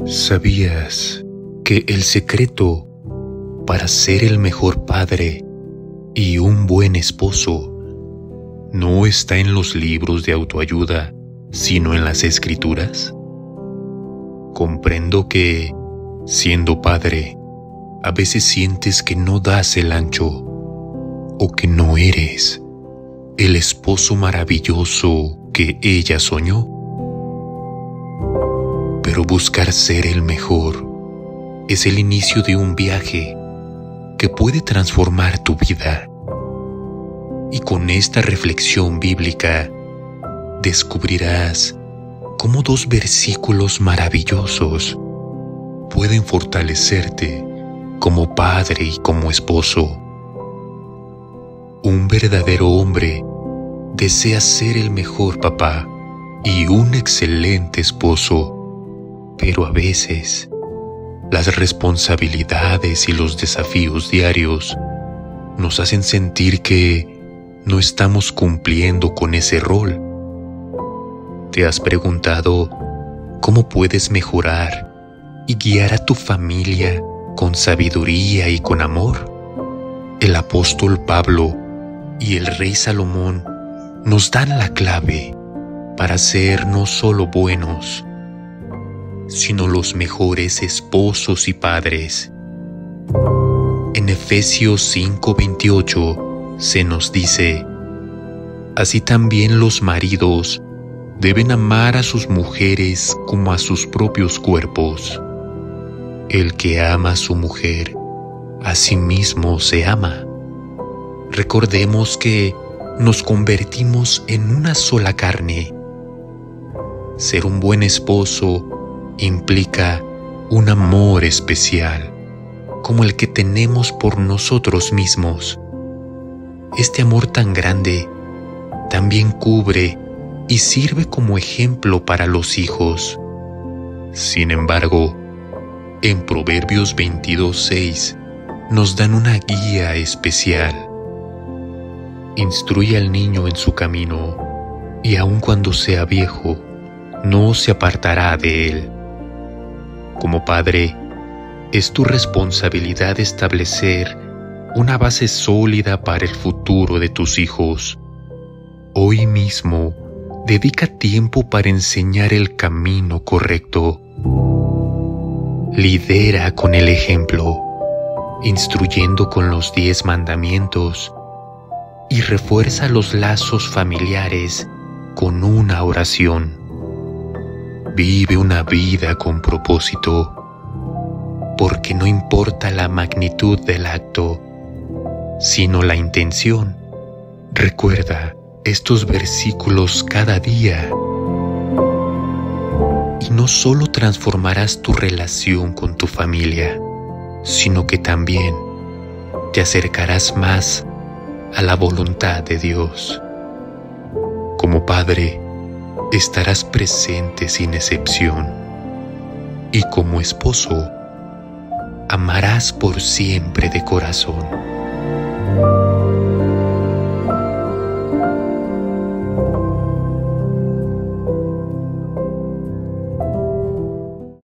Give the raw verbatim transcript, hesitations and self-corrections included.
¿Sabías que el secreto para ser el mejor padre y un buen esposo no está en los libros de autoayuda, sino en las Escrituras? Comprendo que, siendo padre, a veces sientes que no das el ancho o que no eres el esposo maravilloso que ella soñó. Pero buscar ser el mejor es el inicio de un viaje que puede transformar tu vida. Y con esta reflexión bíblica descubrirás cómo dos versículos maravillosos pueden fortalecerte como padre y como esposo. Un verdadero hombre desea ser el mejor papá y un excelente esposo, pero a veces las responsabilidades y los desafíos diarios nos hacen sentir que no estamos cumpliendo con ese rol. ¿Te has preguntado cómo puedes mejorar y guiar a tu familia con sabiduría y con amor? El apóstol Pablo y el rey Salomón nos dan la clave para ser no solo buenos, sino los mejores esposos y padres. En Efesios cinco veintiocho se nos dice: así también los maridos deben amar a sus mujeres como a sus propios cuerpos. El que ama a su mujer, a sí mismo se ama. Recordemos que nos convertimos en una sola carne. Ser un buen esposo implica un amor especial, como el que tenemos por nosotros mismos. Este amor tan grande también cubre y sirve como ejemplo para los hijos. Sin embargo, en Proverbios veintidós seis nos dan una guía especial. Instruye al niño en su camino, y aun cuando sea viejo, no se apartará de él. Como padre, es tu responsabilidad establecer una base sólida para el futuro de tus hijos. Hoy mismo, dedica tiempo para enseñar el camino correcto. Lidera con el ejemplo, instruyendo con los diez mandamientos, y refuerza los lazos familiares con una oración. Vive una vida con propósito, porque no importa la magnitud del acto, sino la intención. Recuerda estos versículos cada día, y no solo transformarás tu relación con tu familia, sino que también te acercarás más a la voluntad de Dios. Como padre, estarás presente sin excepción, y como esposo, amarás por siempre de corazón.